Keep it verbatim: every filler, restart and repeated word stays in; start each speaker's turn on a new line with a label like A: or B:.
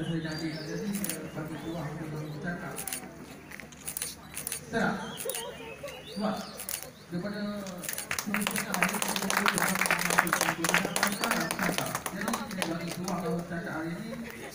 A: saya jadi jadi saya bagi peluang untuk bercakap. Tak? Sebab daripada semua hari kita